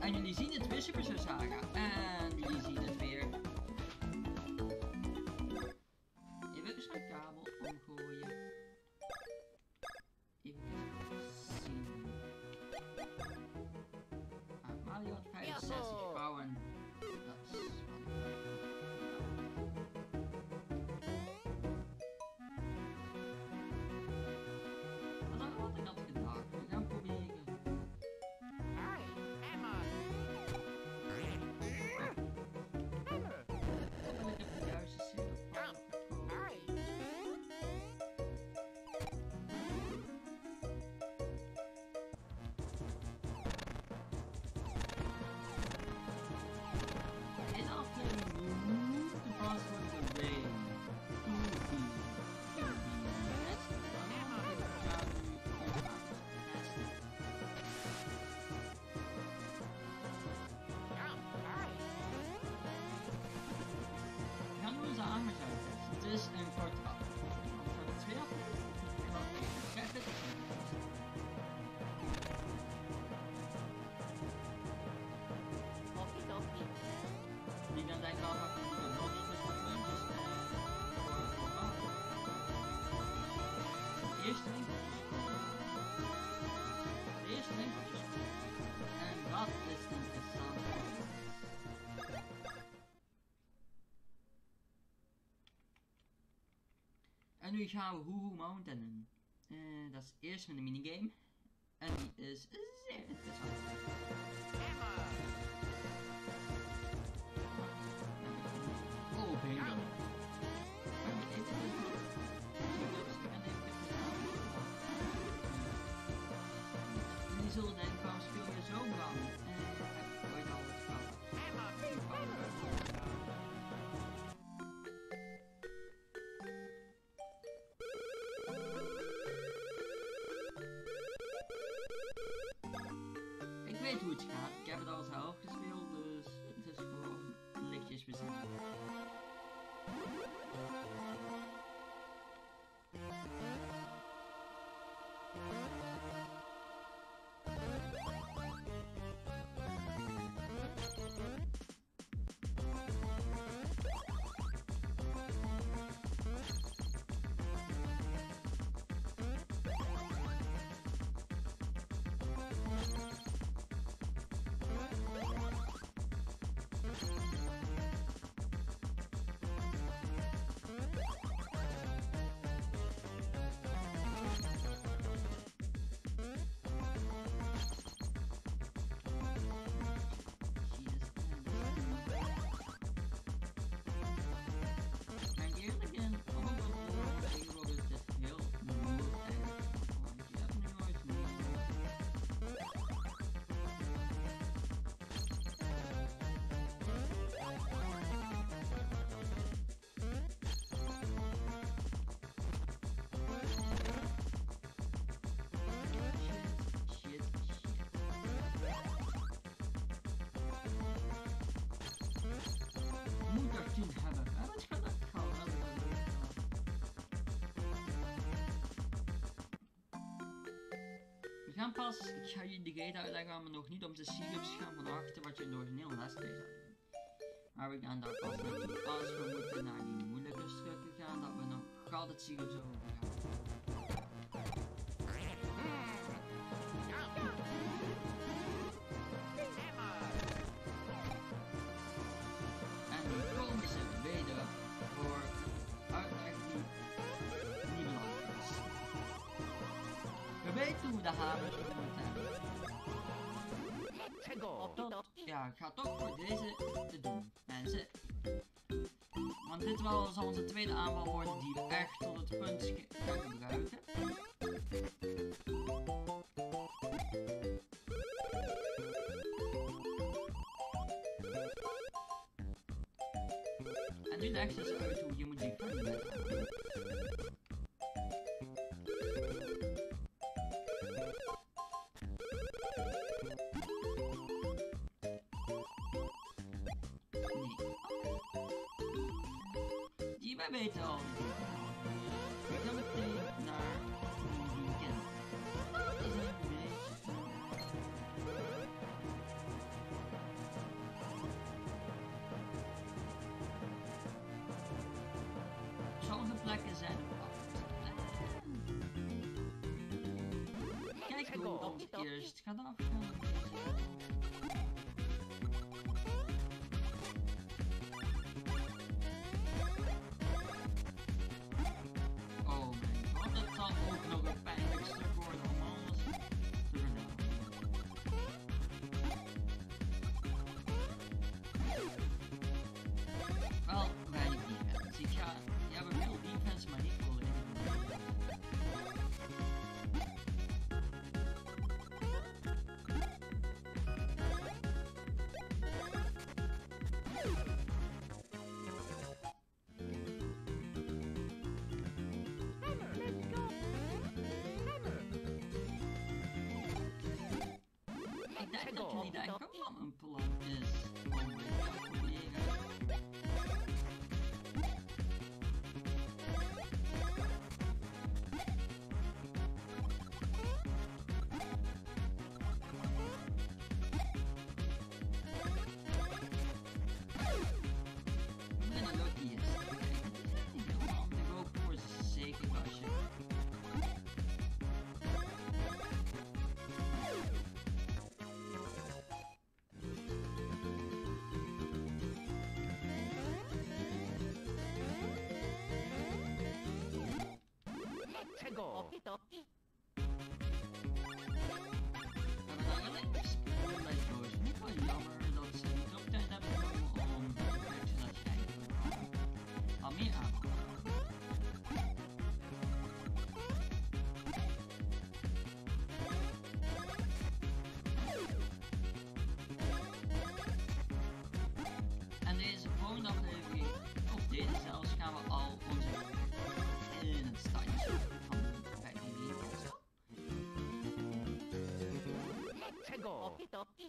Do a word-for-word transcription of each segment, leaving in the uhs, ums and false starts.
En jullie zien het weer Super Zo Saga. En jullie zien het weer. Je wilt dus een kabel omgooien. Even zien. Ah, Mario had vijfenzestig vrouwen. Dat is wat ik had gedacht. We gaan proberen. Het is een korte aflevering. Voor de tweede aflevering ga ik even zeggen. Toppie, toppie. Die dan denkt al dat ik de nodig is met puntjes. De eerste winkeltjes. De eerste winkeltjes. En dat is interessant. En nu gaan we Woohoo Mountainen. Uh, dat is eerst met de minigame. En die is zeer interessant. Oh, bingo. Jullie zullen denken, waarom speel je zo lang? En ik heb ooit al wat gehad. Ik weet hoe het gaat, ik heb het al zelf gespeeld, dus het is gewoon lichtjes bezien. We gaan pas, ik ga je de gate uitleggen, maar nog niet om de syllabus gaan van achter wat je in de originele les zou doen. Maar we gaan daar pas naartoe als we moeten naar die moeilijke stukken gaan, dat we nog gaat het syllabus over gaan. En nu komen ze weder voor uitleg die niet belangrijk is. We weten hoe de hamers moeten hebben. Tot, ja, ik ga toch voor deze te doen, mensen. Want dit wel zal onze tweede aanval worden die we echt tot het punt gaan gebruiken. En nu legt ze dus uit hoe je moet defenden met haar. Wij weten al. We gaan meteen naar die weekend. Dat is een beetje. vlekken zijn kijk hoe dat eerst gaat afgaan. Oh mijn god, dat zal ook nog een pijnlijk stuk worden om alles te verdalen. Wel, weinig defense. Ik ga, ja, we hebben veel defense, maar niet volledig. Ik denk dat jullie denken wat een plan is. Om te calculeren. Okie dokie. We hebben daar alleen maar spoorlijstdoos. Niet wel jammer dat ze niet op tijd hebben genomen om de perfectie dat jij al meer aanvallen. En deze volgende aflevering, of deze zelfs, gaan we al onze in het stadje van bij die Minecart. Okie dokie.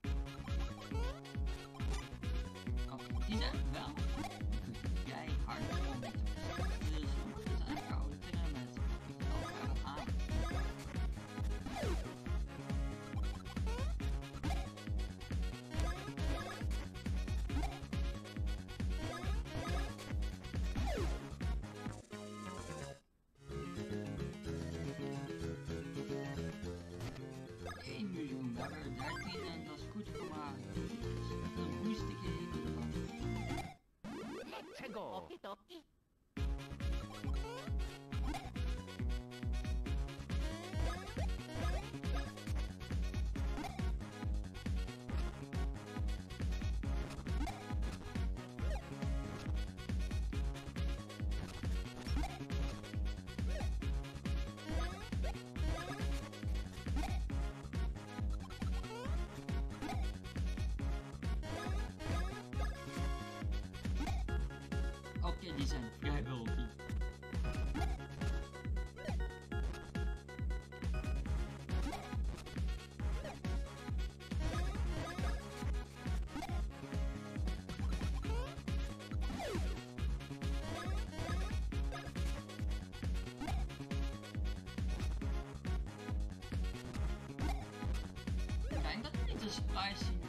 Oh, die zijn wel jij hard om mee te verstaan. Dus we moeten ze eigenlijk counteren met elkaar aan. één miljoen, we hebben er dertien en dat is goed voor maar een boestigheid. Okie dokie. Oké, okay, die zijn vrij bulky. Ik denk dat we niet de spice zien.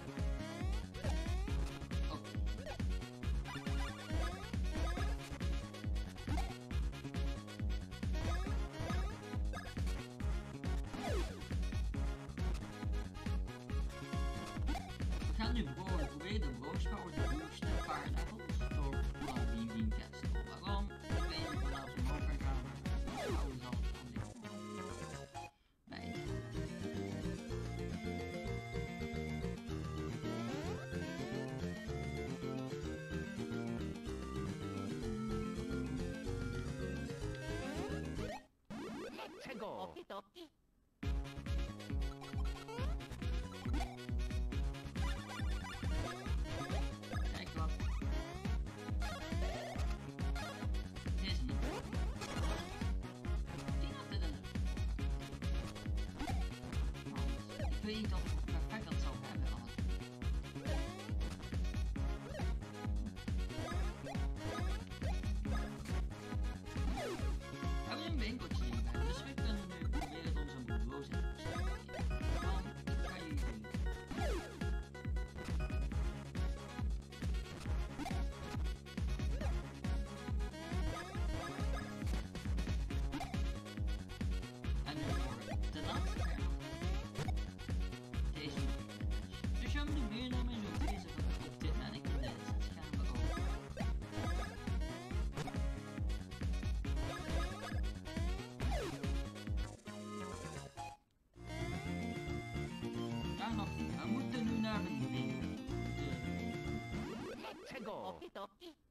We gaan nu gewoon proberen de broodschouwer te boosten een paar levels door van die Minecart. Waarom? Ik weet niet of we nou zo omhoog gaan gaan, maar de broodschouwer zal het van dit bij Okie dokie. kijk wat. Deze niet. Die had dit in de... Ik weet niet of het perfect dat zou hebben als... We hebben een winkeltje hierbij, dus we kunnen nu proberen om zo'n bureau te zetten. Dan kan je zien. Let's go.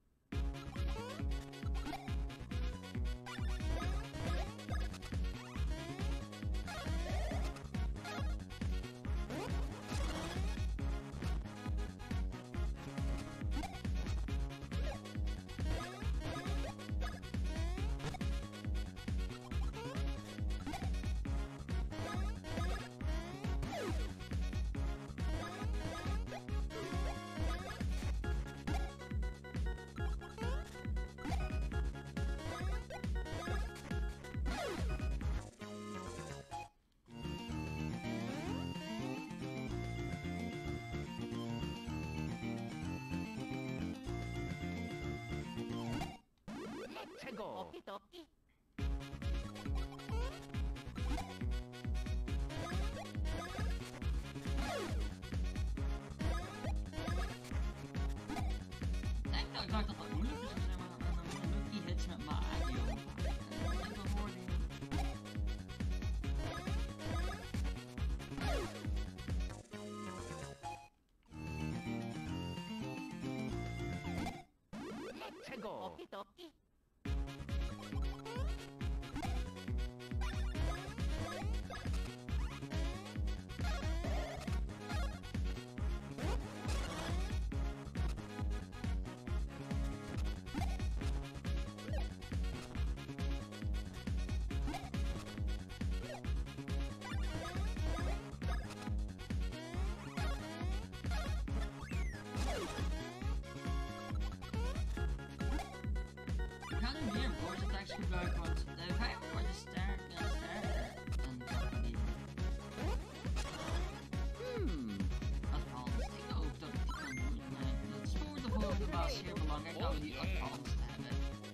Ik denk dat ik dacht dat dat moeilijk is, zeg maar, een lucky hits met mijn eigen jongen. Ik denk dat hoorde Let's go. Ik ga nu meer voice attacks gebruiken, want de vijand wordt sterker en sterker. En dat die. Hmm. Advanced. Ik hoop dat ik die kan doen. Uh, dat is voor de volgende baas heel belangrijk dat we die advanced hebben.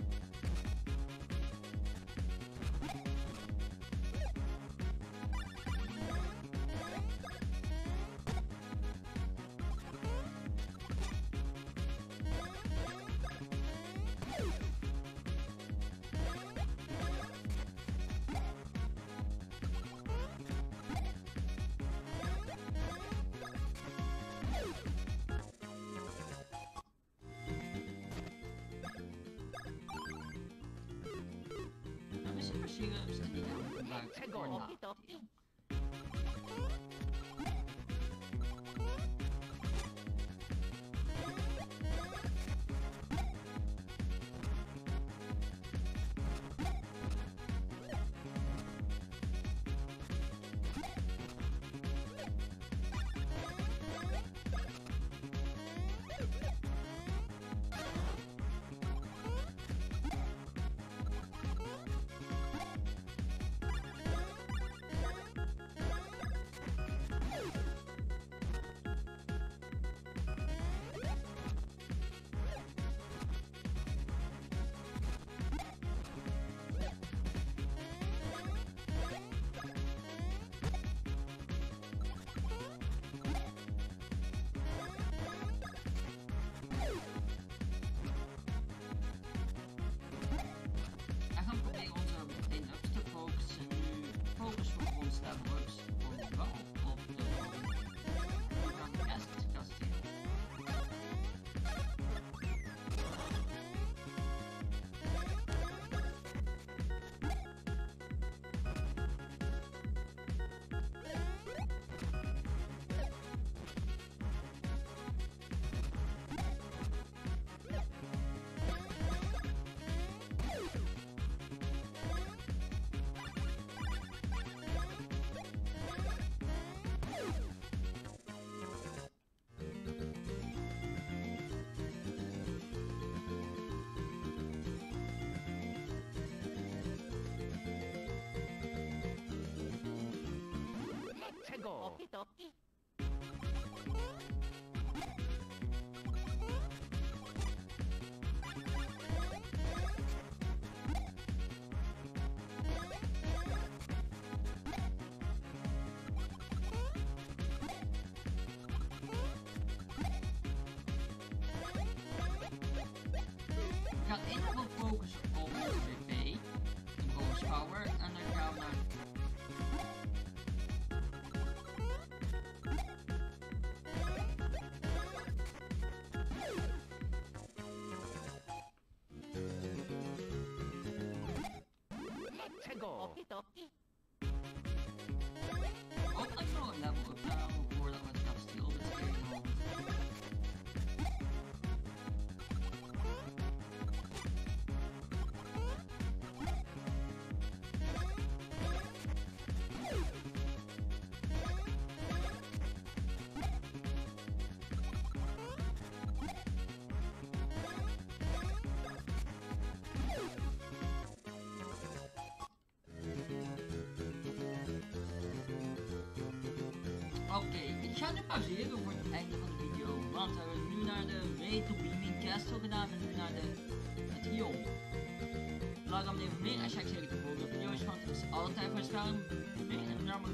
Syrups en die gaan we gebruiken voor nadeel. go. Ik ga in ieder geval focussen op de B P, de bonus power, en dan gaan we naar 최고. Ook als we een level up gaan voordat we het kasteel betreden. Oké, okay, ik ga nu pauzeren voor het einde van de video, want we hebben nu naar de Retrobeaming Castle gedaan en nu naar de, het riool. Laat dan even meer en check zeker de volgende video's, want het is altijd voor het scherm. En dan